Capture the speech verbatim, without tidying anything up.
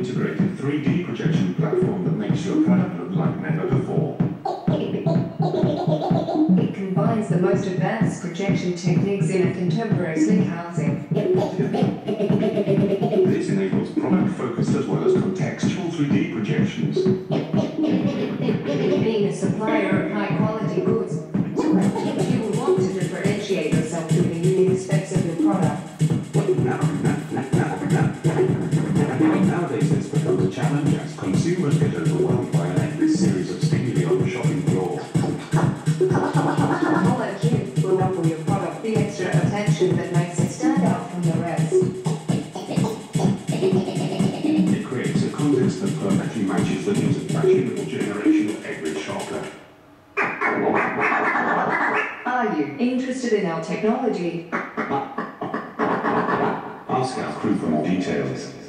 integrated three D projection platform that makes your product look like never before. It combines the most advanced projection techniques in a contemporary sleek housing. This enables product-focused as well as contextual three D projections. Being a supplier of high-quality goods, you will want to differentiate yourself through the unique specs of your product. Nowadays, this becomes a challenge as consumers get overwhelmed by an endless series of stimuli on the shopping floor. Holographic will offer your product the extra attention that makes it stand out from the rest. It creates a context that perfectly matches the needs of fashionable generation of every shopper. Are you interested in our technology? Ask our crew for more details.